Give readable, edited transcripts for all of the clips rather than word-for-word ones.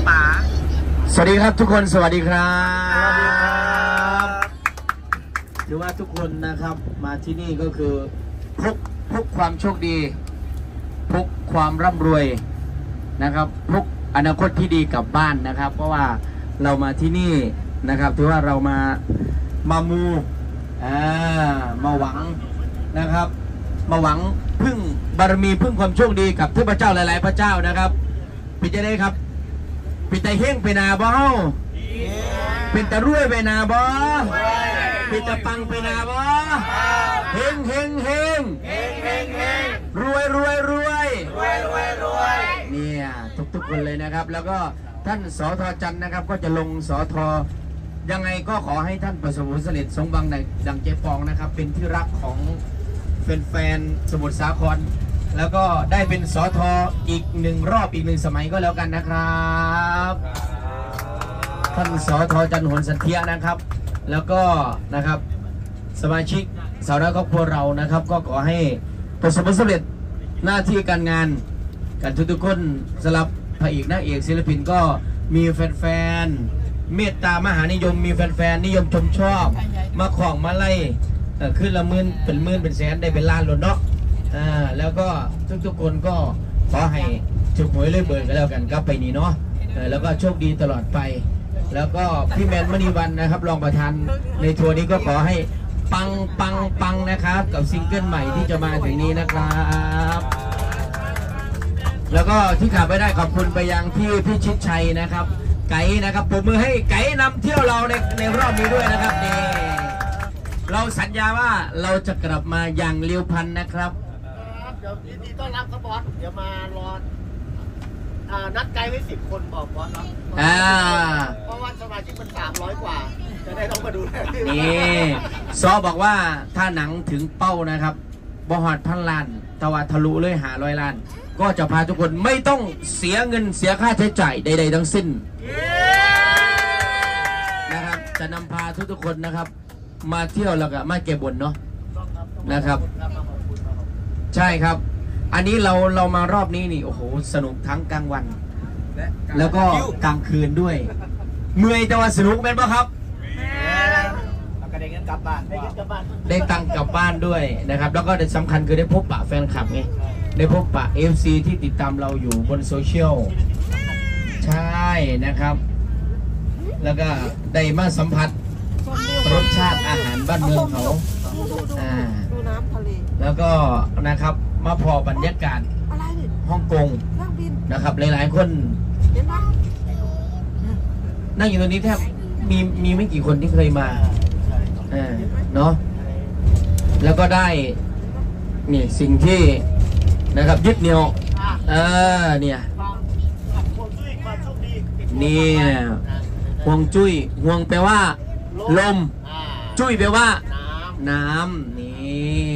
ป๋าสวัสดีครับทุกคนสวัสดีครับถือว่าทุกคนนะครับมาที่นี่ก็คือพกความโชคดีพกความร่ำรวยนะครับพกอนาคตที่ดีกลับบ้านนะครับเพราะว่าเรามาที่นี่นะครับถือว่าเรามามูมาหวังนะครับมาหวังพึ่งบารมีพึ่งความโชคดีกับเทพเจ้าหลายๆพระเจ้านะครับปิดจะได้ครับปิดตาเฮงไปนาบ่เฮาเป็นตารวยไปนาบ่ปิดตาปังไปนาบ่เฮงรวยเนี่ยทุกคนเลยนะครับแล้วก็ท่านสท.จันทร์นะครับก็จะลงสท.ยังไงก็ขอให้ท่านประสบผลสำเร็จสมหวังดังเจ๊ปองนะครับเป็นที่รักของแฟนสมุทรสาครแล้วก็ได้เป็นสท.อีกหนึ่งรอบอีกหนึ่งสมัยก็แล้วกันนะครับท่านสท.จันทร์หนสันเทียนะครับแล้วก็นะครับสมาชิกสาวน้อยครอบครัวเรานะครับก็ขอให้ประสบผลสำเร็จหน้าที่การงานกันทุกคนสำหรับพระเอกนางเอกศิลปินก็มีแฟนเมตตามหานิยมมีแฟนนิยมชมชอบมาของมาไล่ขึ้นละหมื่นเป็นแสนได้เป็นล้านหล่นเนาะแล้วก็ทุกคนก็ขอให้ถูกหวยเลยเบิร์กันแล้วกันครับไปนี่เนาะแล้วก็โชคดีตลอดไปแล้วก็พี่แมนมณีวันนะครับรองประธานในทัวร์นี้ก็ขอให้ปังนะครับกับซิงเกิลใหม่ที่จะมาถึงนี้นะครับแล้วก็ที่ขาดไม่ได้ขอบคุณไปยังพี่ชิดชัยนะครับไก่นะครับปรบมือให้ไก่นำเที่ยวเราในรอบนี้ด้วยนะครับนี่เราสัญญาว่าเราจะกลับมาอย่างเร็วพันนะครับเดี๋ยวยินดีต้อนรับครับบอสเดี๋ยวมารอนัดไกด์ไว้10 คนบอกบอสเนาะเพราะว่าสมาชิกมัน300 กว่าจะได้ต้องมาดูนี่ซอบอกว่าถ้าหนังถึงเป้านะครับบฮอด1,000 ล้านตะวันทะลุเลย500 ล้านก็จะพาทุกคนไม่ต้องเสียเงินเสียค่าใช้จ่ายใดๆทั้งสิ้นนะครับจะนำพาทุกคนนะครับมาเที่ยวแล้วก็มาเก็บบุญเนาะนะครับใช่ครับอันนี้เรามารอบนี้นี่โอ้โหสนุกทั้งกลางวันแล้วก็กลางคืนด้วยเมื่อยแต่ว่าสนุกเป็นป่ะครับได้เงินกลับบ้านได้ตังค์กลับบ้านด้วยนะครับแล้วก็สำคัญคือได้พบปะแฟนคลับไงได้พบปะ FC ที่ติดตามเราอยู่บนโซเชียลใช่นะครับแล้วก็ได้มาสัมผัสรสชาติอาหารบ้านเมืองเขาดูน้ำทะเลแล้วก็นะครับมาพอบรรยากาศฮ่องกงนะครับหลายๆคนนั่งอยู่ตรงนี้แทบมีไม่กี่คนที่เคยมาเนาะแล้วก็ได้นี่สิ่งที่นะครับยึดเหนี่ยวเนี่ยนี่ห่วงจุ้ยห่วงแปลว่าลมจุ้ยแปลว่าน้ำนี่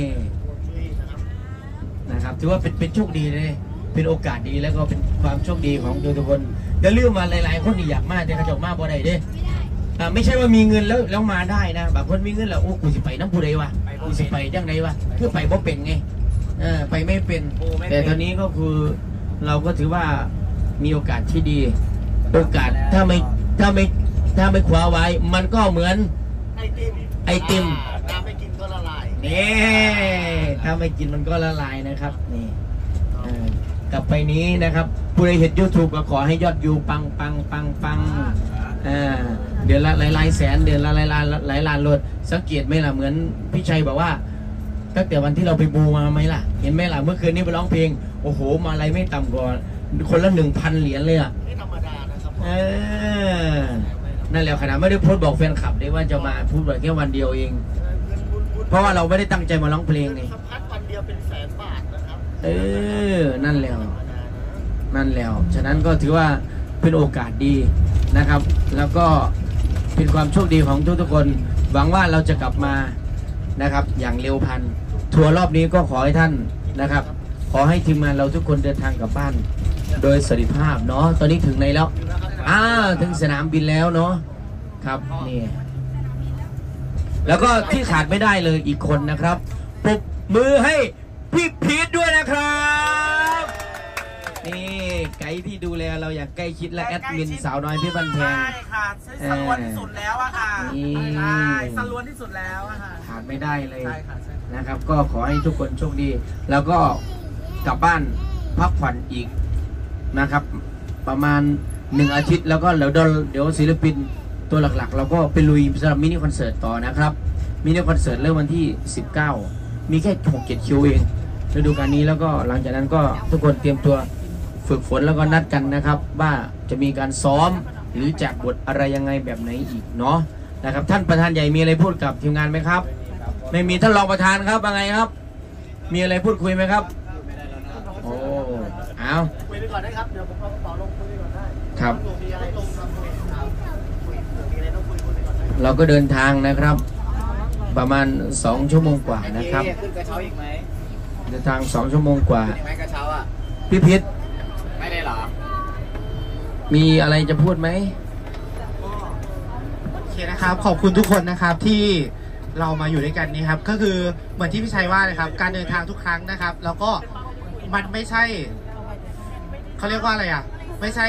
นะครับถือว่าเป็นโชคดีเลยเป็นโอกาสดีแล้วก็เป็นความโชคดีของทุกคนอย่าลืมมาหลายๆคนที่อยากมาแต่กระจกมาบ่ได้เด้ไม่ใช่ว่ามีเงินแล้วมาได้นะบางคนมีเงินแล้วโอ้กูสิไปน้ำผู้ใดวะกูสิไปจังไดวะคือไปบ่เป็นไงไปไม่เป็นแต่ตอนนี้ก็คือเราก็ถือว่ามีโอกาสที่ดีโอกาสถ้าไม่คว้าไว้มันก็เหมือนไอติมถ้าไม่กินก็ละลายนี่ถ้าไม่กินมันก็ละลายนะครับนี่กลับไปนี้นะครับผู้ใดเห็น YouTube ก็ขอให้ยอดวิวปังเดือนละหลายแสนเดือนละหลายล้านโลดสังเกตไหมล่ะเหมือนพี่ชัยบอกว่าตั้งแต่วันที่เราไปบูมาไหมล่ะเห็นไหมล่ะเมื่อคืนนี้ไปร้องเพลงโอ้โหมาอะไรไม่ต่ำกว่าคนละ 1,000 เหรียญเลยอ่ะไม่ธรรมดานะครับนั่นแหละขนาดไม่ได้พูดบอกแฟนคลับได้ว่าจะมาพูดแบบแค่วันเดียวเองเพราะว่าเราไม่ได้ตั้งใจมาร้องเพลงไงพัดวันเดียวเป็นแสนบาทนะครับนั่นแล้วฉะนั้นก็ถือว่าเป็นโอกาสดีนะครับแล้วก็เป็นความโชคดีของทุกคนหวังว่าเราจะกลับมานะครับอย่างเร็วพันทัวร์รอบนี้ก็ขอให้ท่านนะครับขอให้ทีมงานเราทุกคนเดินทางกลับบ้านโดยสวัสดิภาพเนาะตอนนี้ถึงไหนแล้วถึงสนามบินแล้วเนาะครับนี่แล้วก็ที่ขาดไม่ได้เลยอีกคนนะครับปรบมือให้พี่พีทด้วยนะครับนี่ไกด์ที่ดูแลเราอย่างใกล้ชิดและแอดมินสาวน้อยพี่บันแพงใช่ค่ะสลวนที่สุดแล้วอะค่ะใช่สลวนที่สุดแล้วอะค่ะขาดไม่ได้เลยใช่ค่ะนะครับ ก็ขอให้ทุกคนโชคดี แล้วก็กลับบ้านพักผ่อนอีกนะครับ ประมาณ1 อาทิตย์แล้วก็เดี๋ยวศิลปินตัวหลักๆเราก็ไปลุยสำหรับมินิคอนเสิร์ตต่อนะครับมินิคอนเสิร์ตเริ่มวันที่19มีแค่6-7 คิวเองฤดูกาลนี้แล้วก็หลังจากนั้นก็ทุกคนเตรียมตัวฝึกฝนแล้วก็นัดกันนะครับว่าจะมีการซ้อมหรือแจกบทอะไรยังไงแบบไหนอีกเนาะนะครับท่านประธานใหญ่มีอะไรพูดกับทีมงานไหมครับไม่มีท่านรองประธานครับว่าไงครับมีอะไรพูดคุยไหมครับโอ้เอาคุยไปก่อนได้ครับเดี๋ยวผมเอากระเป๋าลงคุยไปก่อนได้ครับมีอะไรลงมาคุยมีอะไรต้องคุยไปก่อนได้เราก็เดินทางนะครับประมาณ2 ชั่วโมงกว่านะครับขึ้นกระเช้าอีกไหมเดินทาง2 ชั่วโมงกว่าไหมกระเช้าอ่ะพี่พิษไม่ได้หรอมีอะไรจะพูดไหมโอเคนะครับขอบคุณทุกคนนะครับที่เรามาอยู่ด้วยกันนี้ครับก็คือเหมือนที่พี่ชัยว่าเลยครับการเดินทางทุกครั้งนะครับแล้วก็มันไม่ใช่เขาเรียกว่าอะไรอ่ะไม่ใช่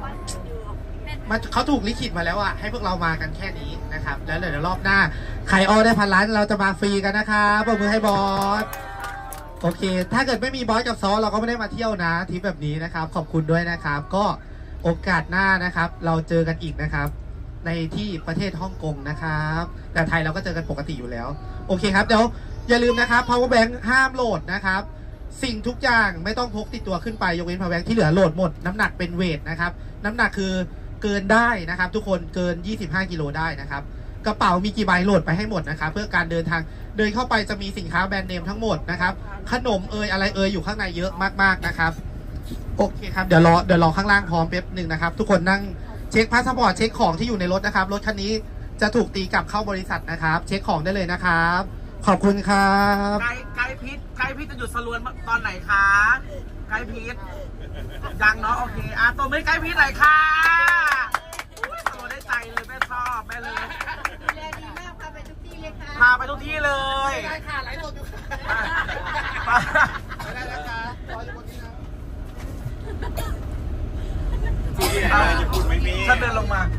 เขาถูกลิขิตมาแล้วอ่ะให้พวกเรามากันแค่นี้นะครับแล้วเดี๋ยวรอบหน้าใครออได้1,000 ล้านเราจะมาฟรีกันนะครับปรบมือให้บอสโอเคถ้าเกิดไม่มีบอสกับซอเราก็ไม่ได้มาเที่ยวนะทริปแบบนี้นะครับขอบคุณด้วยนะครับก็โอกาสหน้านะครับเราเจอกันอีกนะครับในที่ประเทศฮ่องกงนะครับแต่ไทยเราก็เจอกันปกติอยู่แล้วโอเคครับเดี๋ยวอย่าลืมนะครับ power bank ห้ามโหลดนะครับสิ่งทุกอย่างไม่ต้องพกติดตัวขึ้นไปยกเว้น power bank ที่เหลือโหลดหมดน้ำหนักเป็นเวทนะครับน้ำหนักคือเกินได้นะครับทุกคนเกิน25 กิโลได้นะครับกระเป๋ามีกี่ใบโหลดไปให้หมดนะครับเพื่อการเดินทางเดินเข้าไปจะมีสินค้าแบรนด์เนมทั้งหมดนะครับขนมอะไรอยู่ข้างในเยอะมากๆนะครับโอเคครับเดี๋ยวรอข้างล่างพร้อมแป๊บหนึ่งนะครับทุกคนนั่งเช็คพาสปอร์ตเช็คของที่อยู่ในรถนะครับรถคันนี้จะถูกตีกลับเข้าบริษัทนะครับเช็คของได้เลยนะครับขอบคุณครับไกด์พิษจะหยุดสลวนตอนไหนคะไกด์พิษยังเนาะโอเคตัวไม่ไกด์พิษไหนค่ะสลวนได้ใจเลยแม่ชอบแม่เลยดูแลดีมากพาไปทุกที่เลยค่ะพาไปทุกที่เลยได้ค่ะไลฟ์สดอยู่ค่ะได้แล้วค่ะรออยู่บนนี้นะฉันเดินลงมา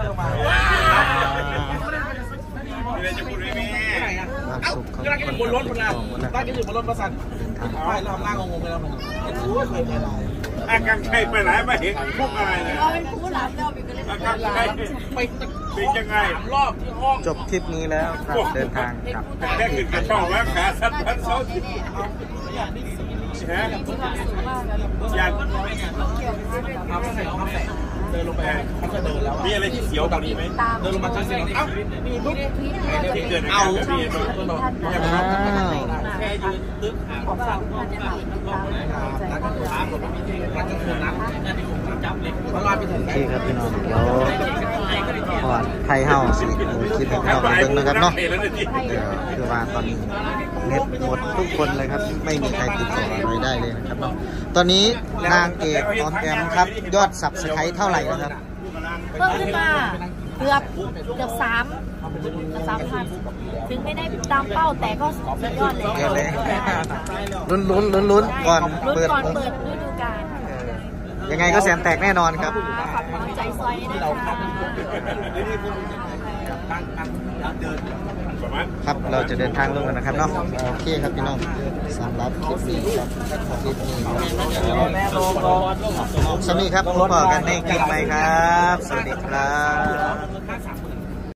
ไม่ได้จะพูดไม่มีเอ้ากำลังอยู่บนรถคนละบ้านก็อยู่บนรถประสันไปเราล่างงงไปแล้วมันอาการใครไปไหนไม่เห็นพวกอะไรเลยเราเป็นผู้หลับเราอาการใครเป็นยังไงรอบที่ห้องจบทริปนี้แล้วครับเดินทางกลับได้ขึ้นกระช่องแล้วขาสั้นพันเสาที่อยากเดินลงไปมีอะไรที่เสียวแบบนี้ไหมเดินลงมาจะเสียวเอ้ามีปุ๊บที่เกิดเอาแค่ยืนตึ๊กหาความสั่งที่ครับพี่น้องเราพอดไทยเฮาสิคิดถึงเราเบิ่งนะครับเนาะคือว่าตอนนี้เน็ตหมดทุกคนเลยครับไม่มีใครติดต่ออะไรได้เลยนะครับเนาะตอนนี้นางเอกออมแอมครับยอดสับสไครต์เท่าไหร่นะครับเพิ่มขึ้นมาเกือบ3,000ถึงไม่ได้ตามเป้าแต่ก็สุดยอดเลยลุ้นก่อนเปิดฤดูกาลยังไงก็แสนแตกแน่นอนครับฝากความใจซอยนะคะครับเราจะเดินทางลงกันนะครับเนาะโอเคครับพี่น้องสำหรับคลิปนี้ครับคลิปนี้สวัสดีครับพบกันในคลิปใหม่ครับสวัสดีครับ